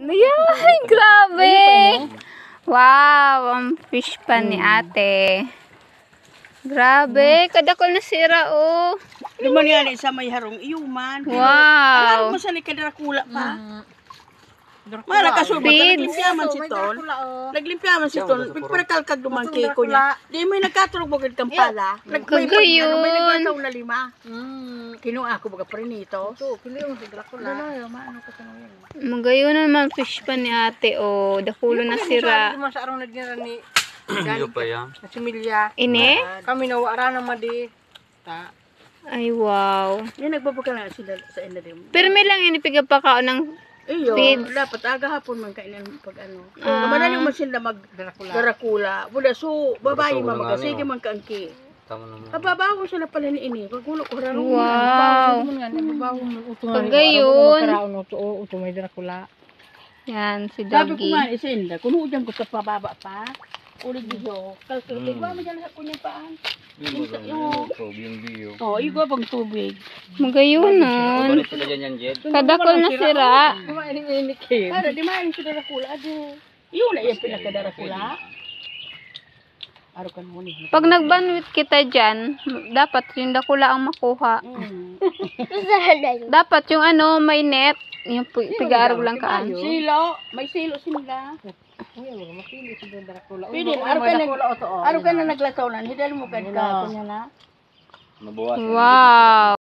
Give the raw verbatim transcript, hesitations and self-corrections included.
Ay, grabe. Wow, ang fish pan ni ate. Grabe, kadakol na sira oh. Naman yan sa may harong iyuman. Wow. Alam mo sa ni kadrakula pa. Mara kasulba ka naglimpyaman si Ton. Naglimpyaman si Ton. Pagparakalkag dumangki ko niya. Di may nagkaturog bugad kang pala. Kagayon. May naglataw na lima. Kinuha ako baga prinito. Ito, pili mo si Dracula. Maano ka sa ngayon. Magayon naman fish pan ni ate oh. Dakulo na sira. Hindi mo sa arong nagnira ni Iyo pa yan. na similya. Ini? Kami nawara na madi. Ta. Ay, wow. Yan nagbabaka na sila sa ina din. Pero may lang inipigay pa kao ng Iyo, feeds. dapat aga hapon man kainan pag ano. Ah. Madali man sila mag Dracula. Dracula. Wala so babae Dracula man nga mga ano. sige man kaangki. Tama naman. Kababaw sila pala ni ini. Pagkulo ko raro. Wow. Pagayon. Karaon uto uto may Dracula. Yan, si Sabi ko Doggy. nga isinda, kung udyan ko sa pababa pa. Ulit dito. Kalkulate ba mo dyan sa kunyang paan? Yung yung biyo. Oh, igo bang tubig. Magayon nun. Balik sila dyan yan, Jed. Kadakol na sira. Kumain ni Nikin. Para di maaaring sa darakula. Ado. Yun na yung pinakadarakula. Araw ka mo ni. Pag nagbanwit kita dyan, dapat yung dakula ang makuha. Mm. Dapat yung ano, may net. Yung pi- pigaarog lang kaan. Silo. May silo sila. Uy, mapili si Dracula. Pwede. Araw ka, nag, araw ka na naglataw na. Hidal mo ka ka. Kunya na. Mabawasan. Wow.